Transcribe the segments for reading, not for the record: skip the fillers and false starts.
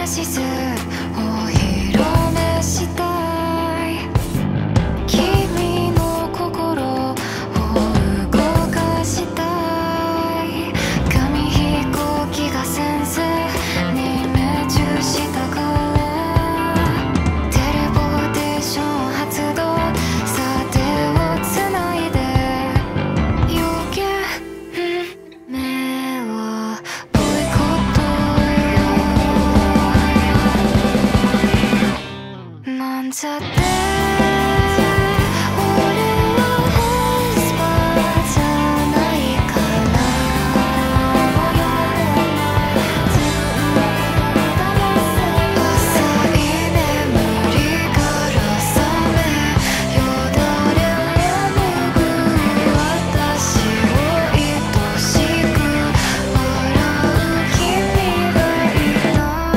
シスを広めしたい。君の心を動かしたい。紙飛行機が先生に命中したから、テレポーテーション発動、さあ手をつないで予言目はボイコットよ。なんちゃって俺はヘスパーじゃないから浅い眠りから覚めよだれ眠く私を愛しく笑う君がい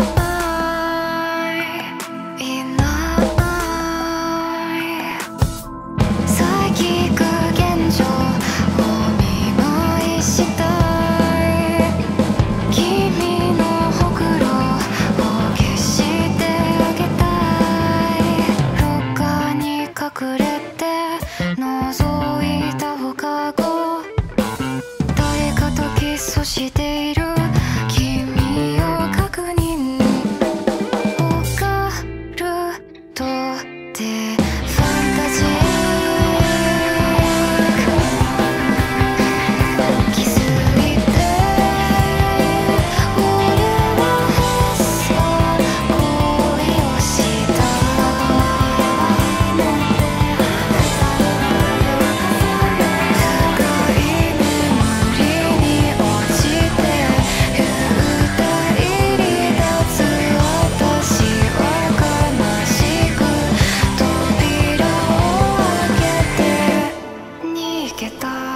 ないサイキック現状を見舞いしたい。君のほくろを消してあげたい。ロッカーに隠れて覗いた放課後、誰かとキスしている君を確認。わかるとってファンタジー気づいて俺はへっそ恋をしたなんて深い眠りに落ちて幽体離脱。私は悲しく扉を開けて逃げた。